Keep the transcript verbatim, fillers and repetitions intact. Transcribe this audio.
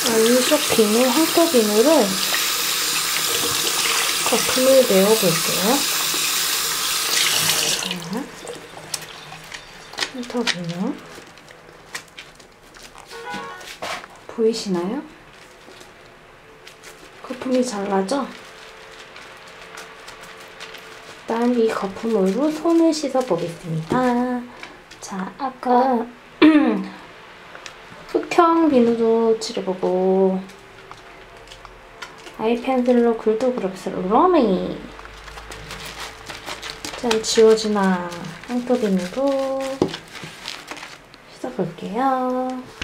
아이쇼 비누, 황토 비누를 거품을 내어볼게요. 자, 황토 비누. 보이시나요? 거품이 잘 나죠? 일단 이 거품으로 손을 씻어보겠습니다. 자, 아까 흑형 비누도 칠해보고 아이펜슬로 굴도 그룹스로 러미. 잘 지워지나 황토 비누로 씻어볼게요.